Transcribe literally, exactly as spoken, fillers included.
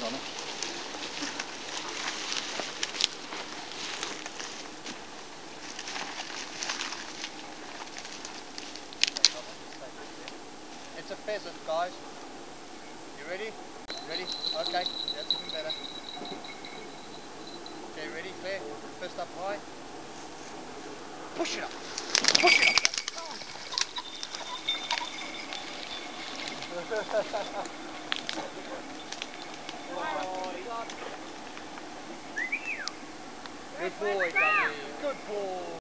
on it. It's a pheasant, guys. You ready? Ready? Okay, that's even better. Okay, ready, Claire? First up high. Push it up. Push it up. Good boy, Duggy. Good boy.